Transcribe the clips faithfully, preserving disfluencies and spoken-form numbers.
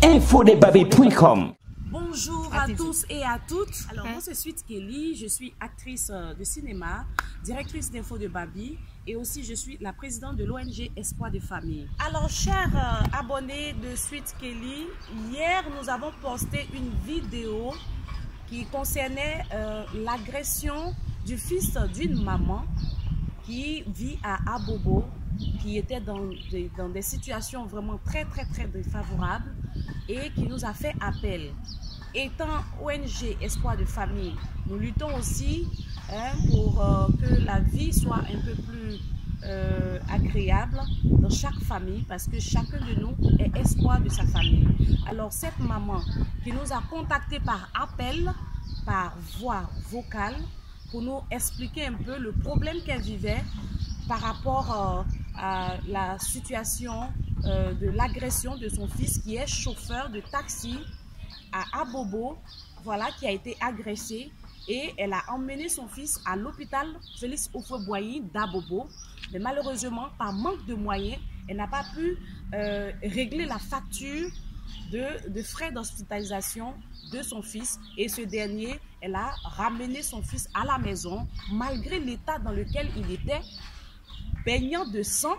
info des baby point com. Bonjour à tous et à toutes. Alors, moi, c'est Sweet Kelly. Je suis actrice de cinéma, directrice d'info de Baby et aussi je suis la présidente de l'O N G Espoir de Famille. Alors, chers euh, abonnés de Sweet Kelly, hier, nous avons posté une vidéo qui concernait euh, l'agression du fils d'une maman qui vit à Abobo, qui était dans des, dans des situations vraiment très, très, très défavorables et qui nous a fait appel. Étant O N G Espoir de Famille, nous luttons aussi hein, pour euh, que la vie soit un peu plus euh, agréable dans chaque famille parce que chacun de nous est espoir de sa famille. Alors cette maman qui nous a contactés par appel, par voix vocale, pour nous expliquer un peu le problème qu'elle vivait par rapport euh, à la situation euh, de l'agression de son fils qui est chauffeur de taxi à Abobo, voilà, qui a été agressé et elle a emmené son fils à l'hôpital Félix Houphouët-Boigny d'Abobo. Mais malheureusement, par manque de moyens, elle n'a pas pu euh, régler la facture de, de frais d'hospitalisation de son fils et ce dernier, elle a ramené son fils à la maison malgré l'état dans lequel il était, baignant de sang.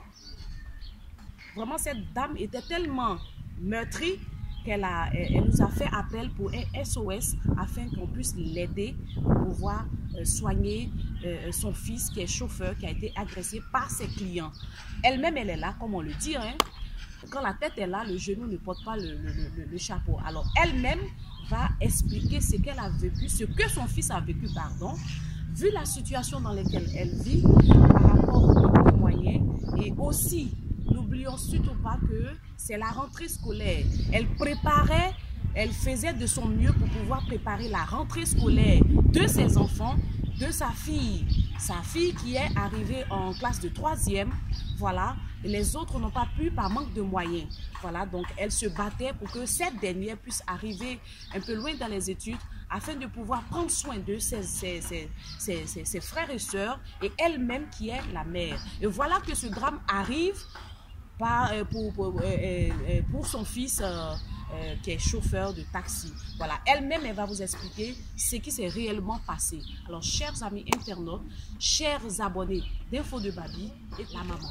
Vraiment, cette dame était tellement meurtrie qu'elle a, elle nous a fait appel pour un S O S afin qu'on puisse l'aider pour pouvoir euh, soigner euh, son fils qui est chauffeur, qui a été agressé par ses clients. Elle-même, elle est là, comme on le dit. Hein. Quand la tête est là, le genou ne porte pas le, le, le, le chapeau. Alors, elle-même va expliquer ce qu'elle a vécu, ce que son fils a vécu, pardon, vu la situation dans laquelle elle vit par rapport aux moyens et aussi n'oublions surtout pas que c'est la rentrée scolaire. Elle préparait, elle faisait de son mieux pour pouvoir préparer la rentrée scolaire de ses enfants, de sa fille. Sa fille qui est arrivée en classe de troisième, voilà. Et les autres n'ont pas pu par manque de moyens. Voilà, donc elle se battait pour que cette dernière puisse arriver un peu loin dans les études afin de pouvoir prendre soin de ses, ses, ses, ses, ses, ses frères et sœurs et elle-même qui est la mère. Et voilà que ce drame arrive Par, euh, pour, pour, euh, euh, pour son fils euh, euh, qui est chauffeur de taxi. Voilà, elle-même, elle va vous expliquer ce qui s'est réellement passé. Alors, chers amis internautes, chers abonnés d'Info de Baby et la maman.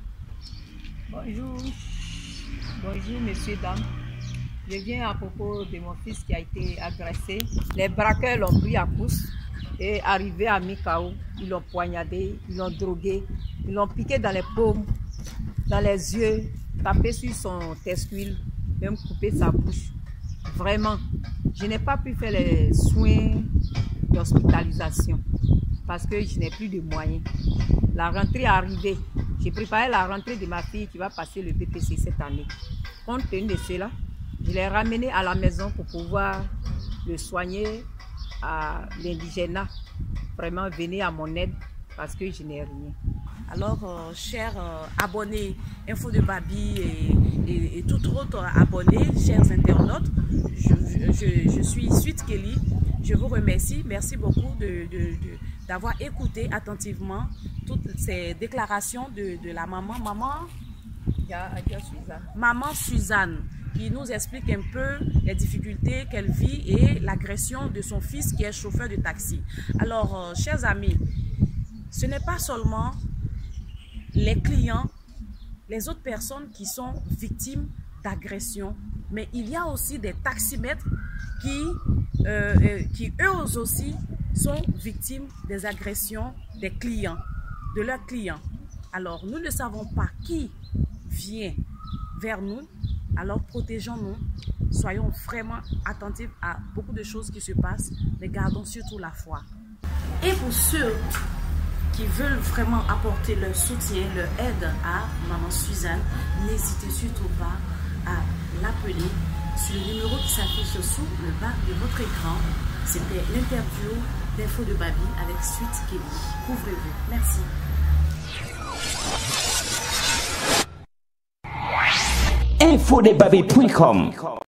Bonjour, bonjour messieurs, dames. Je viens à propos de mon fils qui a été agressé. Les braqueurs l'ont pris à pouce et arrivé à Mikao, ils l'ont poignardé, ils l'ont drogué, ils l'ont piqué dans les paumes, dans les yeux, taper sur son testicule, même couper sa bouche. Vraiment, je n'ai pas pu faire les soins d'hospitalisation parce que je n'ai plus de moyens. La rentrée est arrivée. J'ai préparé la rentrée de ma fille qui va passer le B P C cette année. Compte tenu de cela, je l'ai ramené à la maison pour pouvoir le soigner à l'indigénat. Vraiment, venez à mon aide parce que je n'ai rien. Alors, euh, chers euh, abonnés Info de Baby et, et, et tout autre abonnés, chers internautes, je, je, je suis Sweet Kelly. Je vous remercie. Merci beaucoup de, de, de, d'avoir écouté attentivement toutes ces déclarations de, de la maman. Maman, maman Suzanne, qui nous explique un peu les difficultés qu'elle vit et l'agression de son fils qui est chauffeur de taxi. Alors, euh, chers amis, ce n'est pas seulement les clients, les autres personnes qui sont victimes d'agression, mais il y a aussi des taximètres qui, euh, euh, qui eux aussi sont victimes des agressions des clients, de leurs clients. Alors, nous ne savons pas qui vient vers nous, alors protégeons-nous, soyons vraiment attentifs à beaucoup de choses qui se passent, mais gardons surtout la foi. Et pour ceux qui veulent vraiment apporter leur soutien, leur aide à maman Suzanne, n'hésitez surtout pas à l'appeler sur le numéro qui s'affiche sous le bas de votre écran. C'était l'interview d'Info de Baby avec Sweet Kelly. Couvrez-vous. Merci. info des baby point com